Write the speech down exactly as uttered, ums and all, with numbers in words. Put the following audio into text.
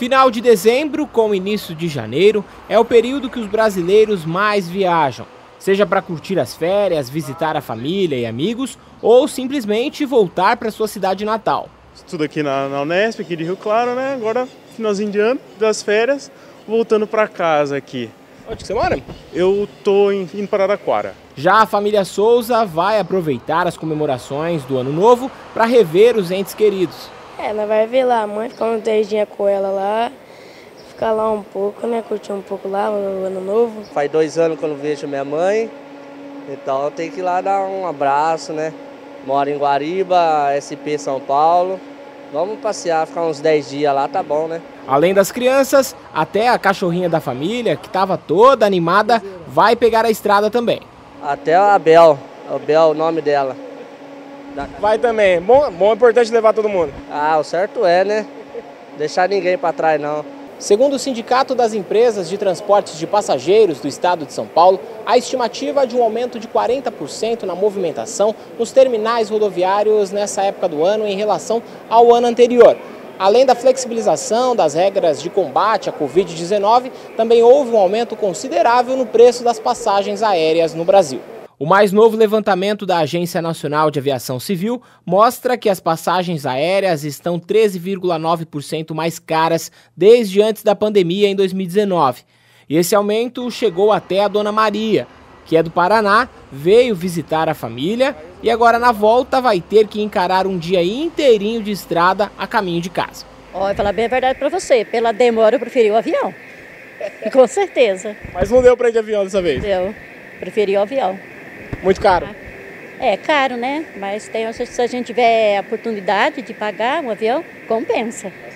Final de dezembro com início de janeiro é o período que os brasileiros mais viajam, seja para curtir as férias, visitar a família e amigos ou simplesmente voltar para sua cidade natal. Estudo aqui na, na Unesp, aqui de Rio Claro, né? Agora, finalzinho de ano, das férias, voltando para casa aqui. Onde que você mora? Eu tô em, indo para Araraquara. Já a família Souza vai aproveitar as comemorações do Ano Novo para rever os entes queridos. É, ela vai ver lá a mãe, ficar uns dez dias com ela lá, ficar lá um pouco, né? Curtir um pouco lá o Ano Novo. Faz dois anos que eu não vejo minha mãe, então eu tenho que ir lá dar um abraço, né? Moro em Guariba, S P São Paulo. Vamos passear, ficar uns dez dias lá, tá bom, né? Além das crianças, até a cachorrinha da família, que estava toda animada, vai pegar a estrada também. Até a Bel, a Bel, o nome dela. Vai também. Bom, bom, é importante levar todo mundo. Ah, o certo é, né? Deixar ninguém para trás, não. Segundo o Sindicato das Empresas de Transportes de Passageiros do Estado de São Paulo, a estimativa é de um aumento de quarenta por cento na movimentação nos terminais rodoviários nessa época do ano em relação ao ano anterior. Além da flexibilização das regras de combate à covid dezenove, também houve um aumento considerável no preço das passagens aéreas no Brasil. O mais novo levantamento da Agência Nacional de Aviação Civil mostra que as passagens aéreas estão treze vírgula nove por cento mais caras desde antes da pandemia em dois mil e dezenove. E esse aumento chegou até a Dona Maria, que é do Paraná, veio visitar a família e agora na volta vai ter que encarar um dia inteirinho de estrada a caminho de casa. Olha, falar bem a verdade para você, pela demora eu preferi o avião, com certeza. Mas não deu para ir de avião dessa vez? Deu, preferi o avião. Muito caro? É caro, né? Mas tem, se a gente tiver a oportunidade de pagar um avião, compensa.